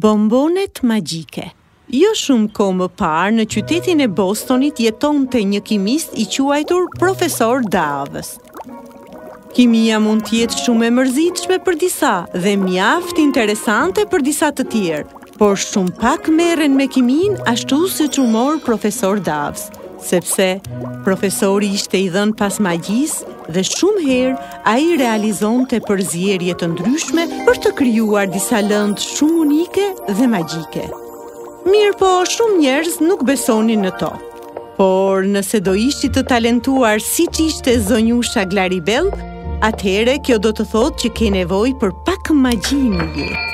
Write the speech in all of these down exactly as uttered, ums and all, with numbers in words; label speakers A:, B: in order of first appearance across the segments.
A: Bombonet magjike. Jo shumë kohë më parë, në qytetin e Bostonit jetonte një kimist i quajtur Profesor Davës. Kimia mund t'jetë shumë e mërzitshme për disa dhe mjaft interesante për disa të tjerë, por shumë pak merren me kimin ashtu siç u mor Profesor Davës, sepse profesori ishte i dhënë pas magjisë dhe shumë herë ai realizonte përzierje të ndryshme për të krijuar disa lëndë shumë unike dhe magjike. Mirë po, shumë njerëz nuk besonin në to. Por nëse do ishit të talentuar siç ishte zonjusha Glaribel, atëhere kjo do të thotë që ke nevojë për pak magji në jetë.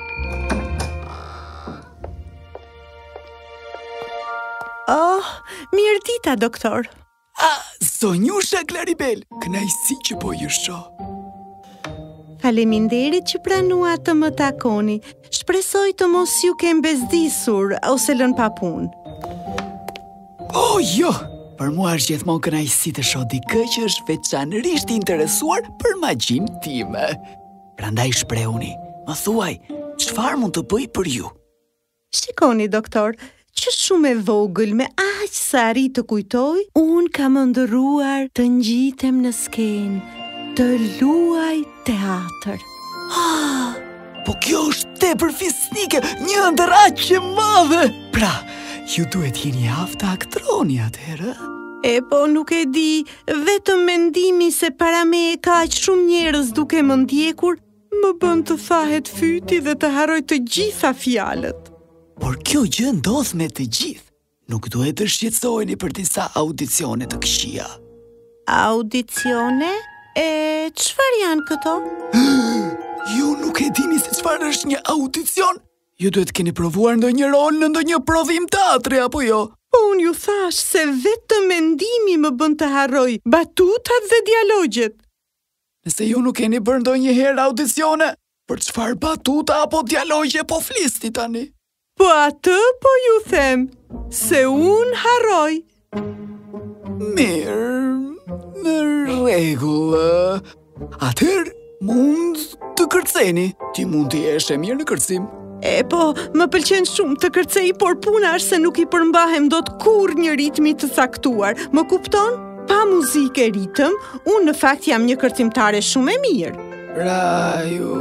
A: Oh, mirë dita, doktor.
B: Ah, zonjusha Glaribel, kënaqësi që po ju shoh.
A: Faleminderit që pranua të më takoni. Shpresoj të mos ju kem bezdisur ose lënë pa punë.
B: Oh, jo! Për mua është gjithmonë kënaqësi të shoh dikë që është veçanërisht i interesuar për magjinë time. Prandaj shprehuni, më thuaj, çfarë mund të bëj për ju?
A: Shikoni, doktor, që shumë e vogël me aq sa arrit të kujtoj, unë kam ndërruar të ngjitem në skenë, të luaj teatr.
B: Ah, po kjo është tepër fisnike, një ëndër aq e madhe. Pra, ju duhet jeni aftë aktroni atëherë?
A: E po nuk e di, vetëm mendimi se para me e ka aq shumë njerëz duke më ndjekur, më bën të thahet fyti dhe të harroj të gjitha fjalët.
B: Por kjo gjë ndodh me të gjithë. Nuk duhet të shqetësoheni për disa audicione të këqija.
A: Audicione? E çfarë janë këto?
B: Ju nuk e dini se çfarë është një audicion? Ju duhet keni provuar ndonjë rol në ndonjë provim teatri apo jo?
A: Po unë ju thash se vetëm mendimi më bën të harroj batutat dhe dialogjet.
B: Nëse ju nuk keni bërë ndonjëherë audicione, për çfarë batuta apo dialogje po flisni tani?
A: Po atë po ju them, se unë harroj.
B: Mirë, në rregull. Atëherë mund të kërceni. Ti mund të jesh e mirë në kërcim.
A: E po, më pëlqen shumë të kërcej, por puna është se nuk i përmbahem dot kurrë një ritmi të caktuar. Më kupton? Pa muzikë e ritëm, unë në fakt jam një kërcimtare shumë e mirë.
B: Pra, ju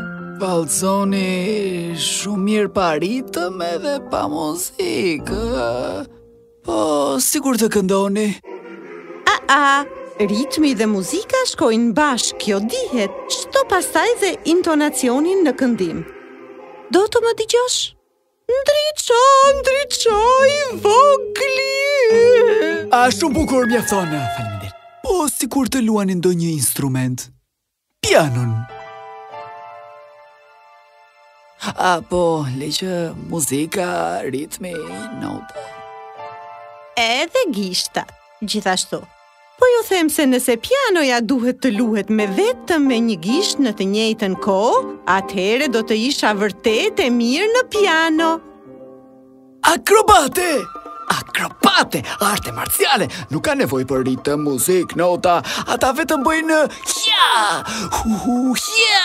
B: valconi shumë mirë pa ritëm edhe pa muzikë. Po, sigur të këndoni.
A: A, a, ritmi dhe muzika shkojnë bashkë, kjo dihet. Shto pastaj dhe intonacionin në këndim. Do të më dëgjosh? Ndriço, ndriço i vogli.
B: A shumë bukur mjafton, faleminderit. Po sikur të luani ndonjë instrument. Pianon. Apo leqë muzika, ritmi, nota.
A: Edhe gishtat, gjithashtu. Po ju them se nëse pianoja duhet të luhet me vetëm me një gisht në të njëjtën kohë, atëhere do të isha vërtet e mirë në piano.
B: Akrobate! Akrobate! Arte marciale! Nuk ka nevojë për ritëm, muzik, nota. Ata vetëm bëjnë hja! Hu hu hja!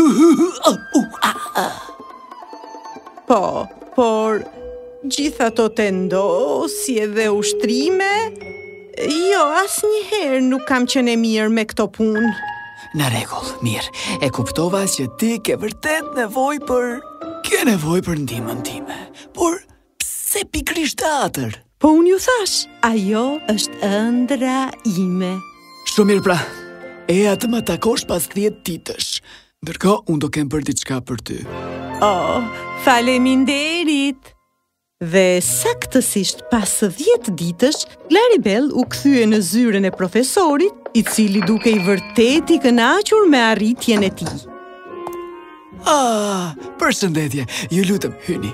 A: Po, por gjitha ato tendosje dhe ushtrime, jo, asnjëherë nuk kam qenë mirë me këto punë.
B: Në rregull, mirë. E kuptova që ti ke vërtet nevojë për ke nevojë për ndihmën time. Por pse pikërisht teatr?
A: Po unë ju thash, ajo është ëndra ime.
B: Shumë mirë pra. E atë më takosh pas dhjetë ditësh. Ndërkohë unë do kem për diçka për ty.
A: Oh, faleminderit. Dhe saktësisht pas dhjetë ditësh, Glaribel u kthye në zyrën e profesorit, i cili duke i vërtet i kënaqur me arritjen e tij.
B: Ah, përshëndetje, ju lutem, hyni.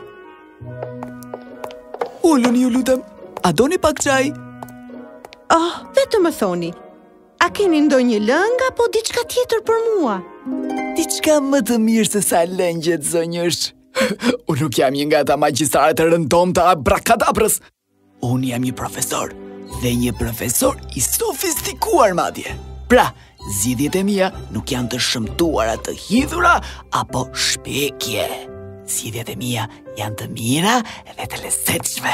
B: Uluni, ju lutem, a doni pak çaj?
A: Oh, vetëm më thoni, a keni ndonjë lëng apo diçka tjetër për mua?
B: Diçka më të mirë se sa lëngjet, zonjësh. Unë nuk jam një nga ta magjistarët e rëndom të abrakadabrës. Unë jam një profesor, dhe një profesor i sofistikuar madje. Pra, zgjidhjet e mia nuk janë të shëmtuara, të hidhura apo shpekje. Zgjidhjet e mia janë të mira dhe të lezetshme.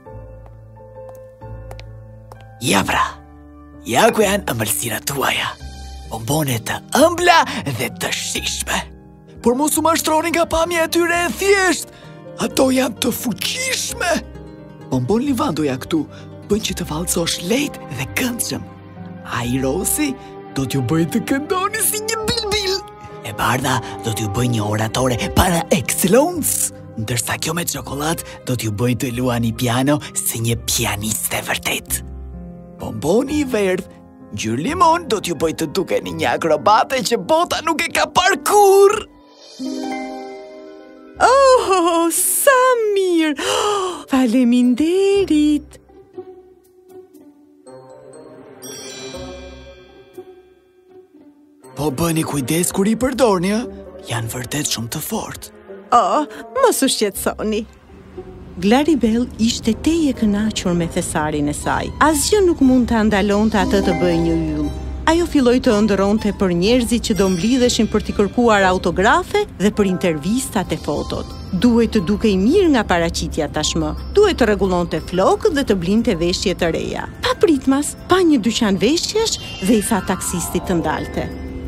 B: Ja pra, ja ku janë ëmbëlsirat tuaja. Bombone të ëmbla dhe të shishme. Por mos u mashtroni nga pamja e tyre e thjesht. Ato janë të fuqishme. Bombon livandoja këtu bën që të vallëzosh lehtë dhe këndshëm. Ai rosi do t'ju bëj të këndoni si një bilbil. E bardha do t'ju bëj një oratore para excellence. Ndërsa kjo me çokoladë do t'ju bëj të luani piano si një pianiste vërtet. Bomboni i verdh, ngjyrë limon, do t'ju bëj të dukeni një akrobate që bota nuk e ka parë kurrë.
A: Oh, sa mirë! Oh, faleminderit!
B: Po bëni kujdes kur i përdorni, janë vërtet shumë të fortë.
A: Oh, mos u shqetësoni. Glaribel ishte teje kënaqur me thesarin e saj. Asgjë nuk mund ta ndalonte atë të bëjë një yll. Ajo filloi të ëndërronte për njerëzit që do mblidheshin për t'i kërkuar autografe dhe për intervistat e fotot. Duhej të dukej mirë nga paraqitja tashmë. Duhej të rregullonte flokët dhe të blinte veshje të reja. Pa pritmas, pa një dyqan veshjesh dhe i tha taksistit të ndalte.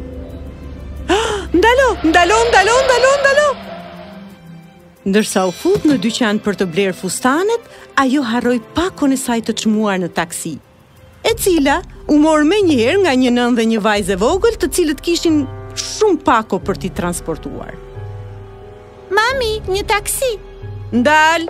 A: Ndalo, ndalo, ndalo, ndalo, ndalo! Ndërsa u fut në dyqan për të blerë fustanet, ajo harroi pakon e saj të çmuar në taksi, e cila u mor menjëherë nga një nën dhe një vajzë e vogël, të cilët kishin shumë pako për t'i transportuar. Mami, një taksi! Ndal!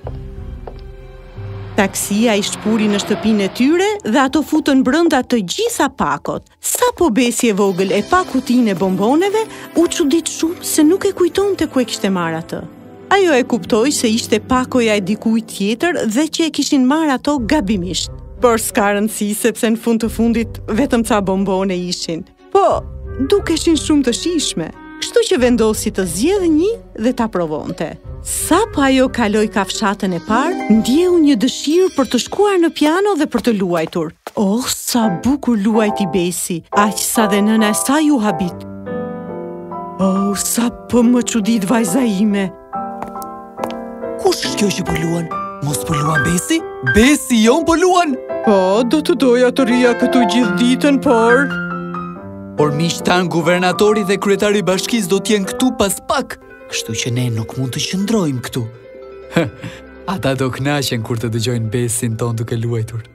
A: Taksia i shpuri në shtëpinë e tyre dhe ato futën brenda të gjitha pakot. Sa po besi e vogël e pa kutinë e bomboneve, u çudit shumë se nuk e kujtonte ku e kishte marrë atë. Ajo e kuptoi se ishte pakoja e dikujt tjetër dhe që e kishin marrë ato gabimisht. Por s'ka rëndësi sepse në fund të fundit vetëm ca bombone ishin. Po, dukeshin shumë të shijshme, kështu që vendosi të zgjedhë një dhe ta provonte. Sa po ajo kaloi kafshatën e parë, ndjeu një dëshirë për të shkuar në piano dhe për të luajtur. Oh, sa bukur luajti besi, aq sa dhe nëna e saj u habit. Oh, sa po më çudit vajza ime.
B: Kush është kjo që po luan? Mos po luan besi? Besi jon po luan?
A: Po, do të doja të rija këtu gjithë ditën, por...
B: Por miqtan guvernatori dhe kryetari i bashkisë do t'jenë këtu pas pak. Kështu që ne nuk mund të qëndrojmë këtu. Ata do kënaqen kur të dëgjojnë besin ton duke luajtur.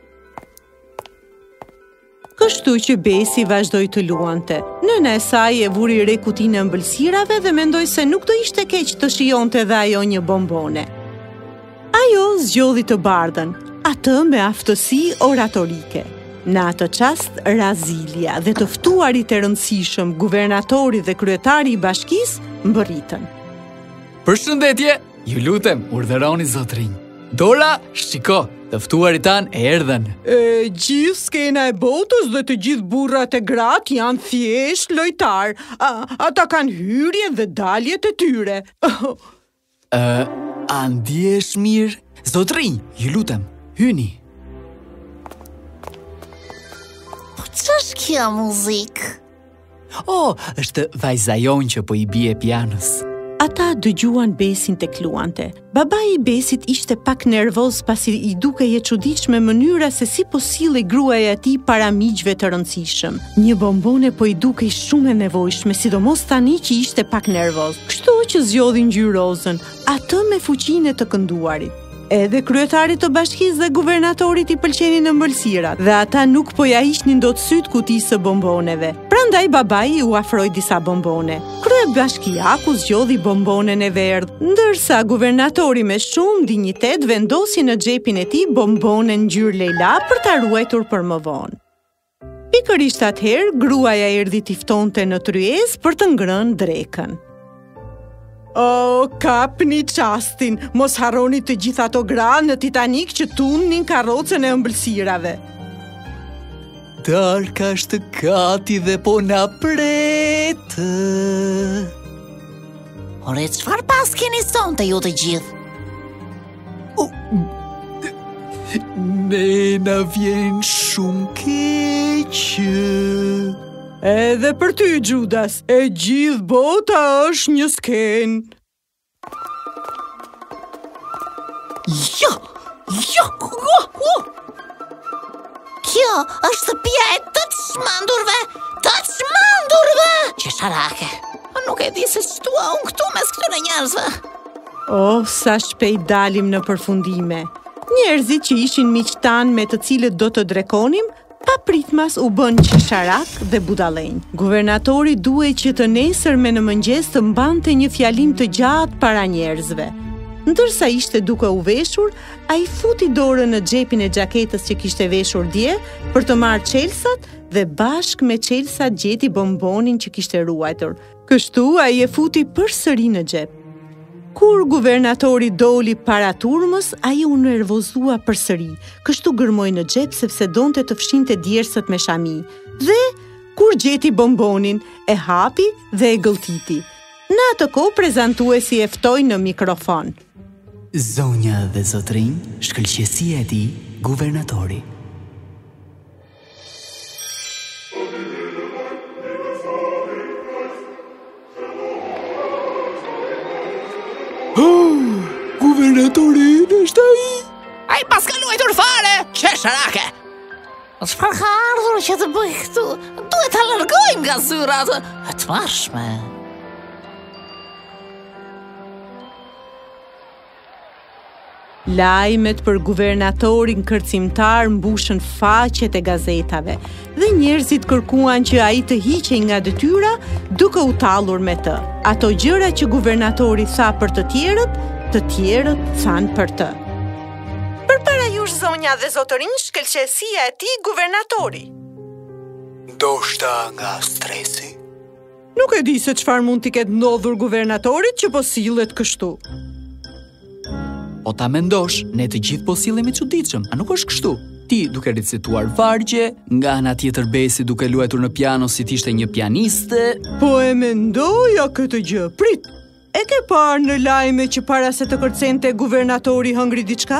A: Kështu që besi vazhdoi të luante. Nëna e saj e vuri re kutinë e ëmbëlsirave dhe mendoi se nuk do ishte keq të shijonte edhe ajo një bombone. Ajo zgjodhi të bardhën, atë me aftësi oratorike. Në atë çast, Razilia dhe të ftuarit e rëndësishëm, guvernatori dhe kryetari i bashkisë, mbërritën.
B: Përshëndetje, ju lutem, urdhëroni zotrinj. Dora, shiko, të ftuarit tan erdhën.
A: E gjithë skena e botës dhe të gjithë burrat e gratë janë thjesht lojtar. A, ata kanë hyrje dhe daljet e tyre.
B: Ë, a ndihesh mirë? Zotrinj, ju lutem, hyni.
C: Ç'është kjo muzikë?
B: Oh, është vajza jon që po i bie pianos.
A: Ata dëgjuan besin tek luante. Babai i besit ishte pak nervoz pasi i dukej e çuditshme mënyra se si po sillej gruaja e tij para miqve të rëndësishëm. Një bombone po i dukej shumë e nevojshme, sidomos tani që ishte pak nervoz. Kështu që zgjodhi ngjyrozën, atë me fuqinë e të kënduarit. Edhe kryetarit të bashkisë dhe guvernatorit i pëlqenin ëmbëlsirat dhe ata nuk po ja hiqnin dot syt kutisë së bomboneve. Prandaj babai u afroi disa bombone. Kryebashkiaku zgjodhi bombonen e verdhë, ndërsa guvernatori me shumë dinjitet vendosi në xhepin e tij bombonen ngjyrë lejla për ta ruajtur për më vonë. Pikërisht atëherë gruaja erdhi t'i ftonte në tryezë për të ngrënë drekën. O, kapni qastin, mos harroni të gjitha ato gra në Titanic që tunnin karrocën e ëmbëlsirave.
B: Darka është gati dhe po na pret.
C: Ore, çfarë pas keni sonte ju të gjithë?
B: Oh, ne na vjen shumë keq.
A: Edhe për ty, Judas, e gjithë bota është një skenë.
C: Jo, jo, jo, jo. Kjo është shtëpia e të të shmandurve, të të shmandurve! Qesharake, nuk e di se shtua unë këtu mes këtyre njerëzve.
A: Oh, sa shpejt dalim në përfundime. Njerëzit që ishin miqtan me të cilët do të drekonim, pa pritmas u bën qesharak dhe budallenj. Guvernatori duhej që të nesërme në mëngjes të mbante një fjalim të gjatë para njerëzve. Ndërsa ishte duke u veshur, ai futi dorën në xhepin e xhaketës që kishte veshur dje për të marrë çelsat dhe bashkë me çelsat gjeti bombonin që kishte ruajtur. Kështu ai e futi përsëri në xhep. Kur guvernatori doli para turmës, ai u nervozua përsëri. Kështu gërmoi në xhep sepse donte të fshinte djersët me shami. Dhe kur gjeti bombonin, e hapi dhe e gëlltiti. Në atë kohë prezantuesi e ftoi në mikrofon.
B: Zonja dhe zotrinj, shkëlqësia e tij, guvernatori. Oh, guvernatori është ai.
C: Ai pas ka luajtur fare, qesharake. Çfarë ka ardhur që të bëj këtu? Duhet ta largojmë nga zyrat e të marshme.
A: Lajmet për guvernatorin kërcimtar mbushën faqet e gazetave dhe njerëzit kërkuan që ai të hiqej nga detyra duke u tallur me të. Ato gjëra që guvernatori tha për të tjerët, të tjerët thanë për të. Përpara jush zonja dhe zotërinj, shkëlqësia e tij guvernatori.
B: Ndoshta nga stresi.
A: Nuk e di se çfarë mund t'i ketë ndodhur guvernatorit që po sillet kështu.
B: O ta mendosh, ne të gjithë po sillemi çuditshëm, a nuk është kështu? Ti duke recituar vargje, nga ana tjetër Besi duke luajtur në piano si t'ishte një pianiste.
A: Po e mendoja këtë gjë. Prit, e ke parë në lajme që para se të kërcente guvernatori hëngri diçka?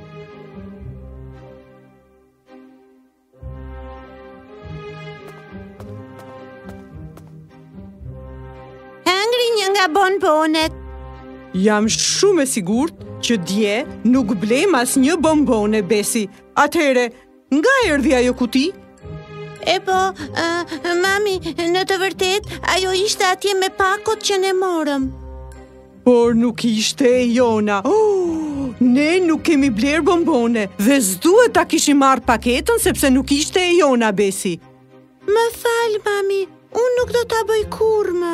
C: Hëngri një nga bonbonet.
A: Jam shumë e sigurt që dje nuk blem as një bombone, Besi. Atëhere, nga erdhi ajo kuti?
C: E po, uh, mami, në të vërtet, ajo ishte atje me pakot që ne morëm.
A: Por nuk ishte e jona. Oh, ne nuk kemi bler bombone dhe s'duhet ta kishim marrë paketën sepse nuk ishte e jona, Besi.
C: Më fal, mami, unë nuk do ta bëj kurrë më.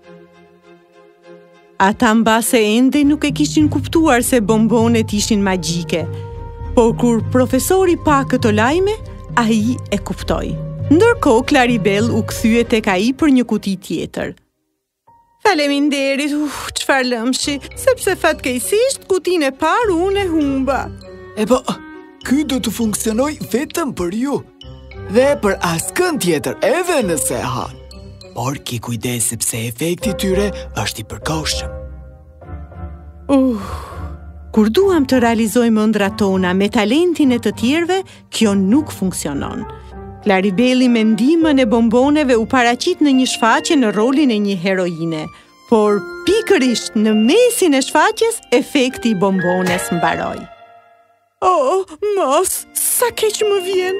A: Ata mbase ende nuk e kishin kuptuar se bombonet ishin magjike. Por kur profesori pa këto lajme, ai e kuptoi. Ndërkohë Claribel u kthye tek ai për një kuti tjetër. Faleminderit, uf, çfarë lëmshi, sepse fatkeqësisht kutinë e parë unë e humba.
B: E po, ky do të funksionoj vetëm për ju dhe për askën tjetër, edhe nëse e han. Por ki kujdes sepse efekti i tyre është i përkohshëm.
A: Uh, kur duam të realizojmë ëndrat tona me talentin e të tjerëve, kjo nuk funksionon. Claribeli me ndihmën e bomboneve u paraqit në një shfaqje në rolin e një heroine, por pikërisht në mesin e shfaqjes, efekti i bombones mbaroi. Oh, mos, sa keq më vjen.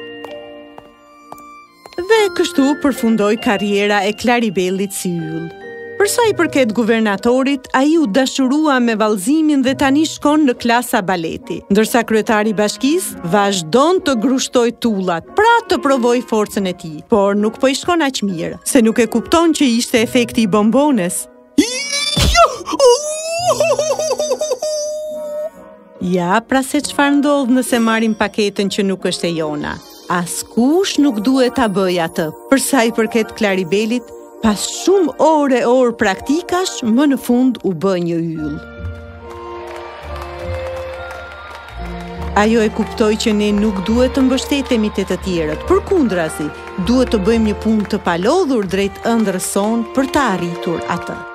A: Dhe kështu përfundoi karriera e Claribelit si yll. Përsa i përket guvernatorit, ai u dashurua me vallëzimin dhe tani shkon në klasa baleti, ndërsa kryetari i bashkisë vazhdon të grushtoj tullat, pra të provoj forcën e tij, por nuk po i shkon aq mirë, se nuk e kupton që ishte efekti i bombones. Ja, pra se çfarë ndodh nëse marrim paketën që nuk është e jona. Askush nuk duhet ta bëj atë. Përsa i përket Claribelit, pas shumë ore orë praktikash, më në fund u bë një yll. Ajo e kuptoi që ne nuk duhet të mbështetemi te të tjerët, përkundrazi, duhet të bëjmë një punë të palodhur drejt ëndrrës son për të arritur atë.